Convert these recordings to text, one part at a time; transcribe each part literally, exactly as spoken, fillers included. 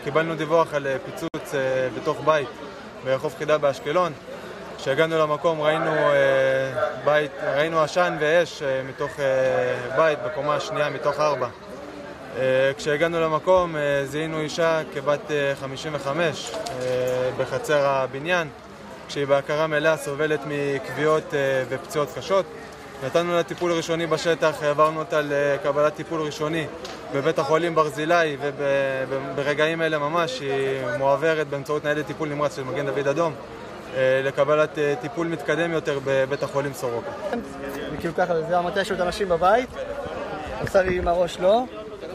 קיבלנו דיווח על פיצוץ בתוך בית ברחוב חידה באשקלון. כשהגענו למקום ראינו בית, ראינו עשן ואש מתוך בית בקומה השנייה מתוך ארבע. כשהגענו למקום זיהינו אישה כבת חמישים וחמש בחצר הבניין, כשהיא בהכרה מלאה סובלת מכוויות ופציעות קשות. נתנו לה טיפול ראשוני בשטח, העברנו אותה לקבלת טיפול ראשוני בבית החולים ברזילי, וברגעים אלה ממש היא מועברת באמצעות ניידת טיפול נמרץ של מגן דוד אדום לקבלת טיפול מתקדם יותר בבית החולים סורוקה. וכאילו ככה, זה המטה של אנשים בבית, עשה לי עם הראש לא,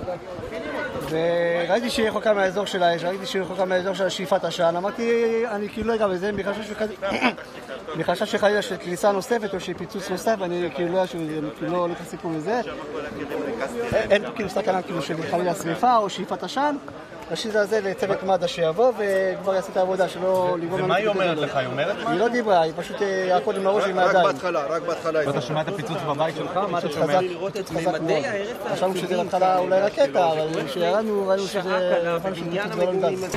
וראיתי שהיא רחוקה מהאזור של האש, ראיתי שהיא רחוקה מהאזור של שאיפת עשן, אמרתי, אני כאילו לא אגע בזה, מחשש שחלילה של כניסה נוספת או של פיצוץ נוסף, ואני כאילו לא לא לקח סיפור לזה. אין כאילו סכנה כאילו של חלילה שריפה או שאיפת עשן. רשית על זה לצוות מד"א שיבוא וכבר יעשה את העבודה שלא לגרום לנו... ומה היא אומרת לך? היא אומרת משהו? היא לא דיברה, היא פשוט יעקוד עם הראש עם הידיים. רק בהתחלה, רק בהתחלה. ואתה שומע את הפיצוץ בבית שלך? מה אתה שומע? פיצוץ חזק מאוד. חשבנו שזה להתחלה אולי רקטה, אבל כשירדנו ראינו שזה... פיצוץ לא נדל.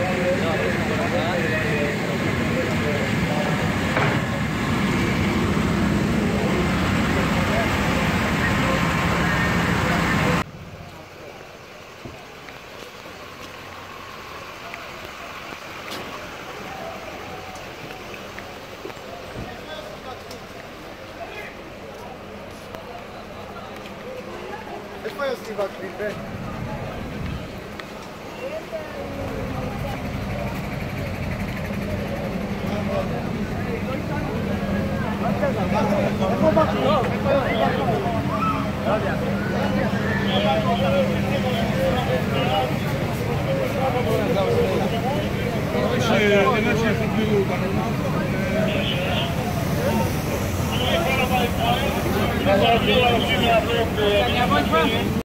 יש פה יוסי בכביל, בן. איפה